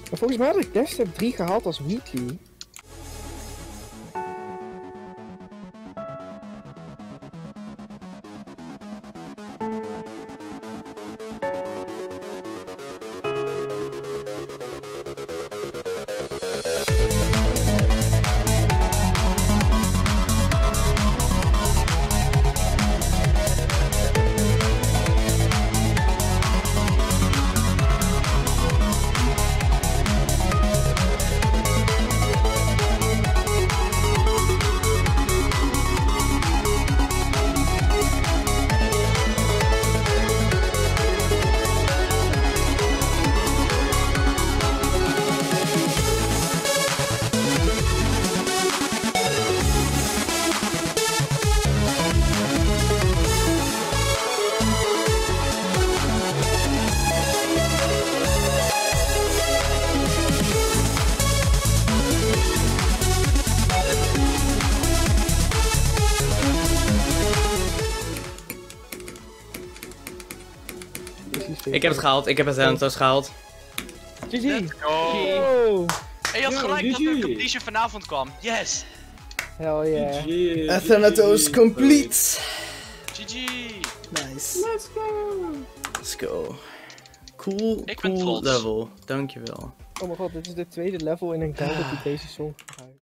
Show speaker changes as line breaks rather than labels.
Volgens mij had ik Destep 3 gehaald als weekly.
Ik heb het gehaald, ik heb het Athanatos gehaald.
GG!
Oh. En je had gelijk dat de completion vanavond kwam. Yes!
Hell yeah.
Athanatos complete!
GG!
Nice.
Let's go!
Let's go. Cool,
Ik ben
cool
trots.
level. Dankjewel.
Oh mijn god, dit is de tweede level in een guide die deze song gebruikt.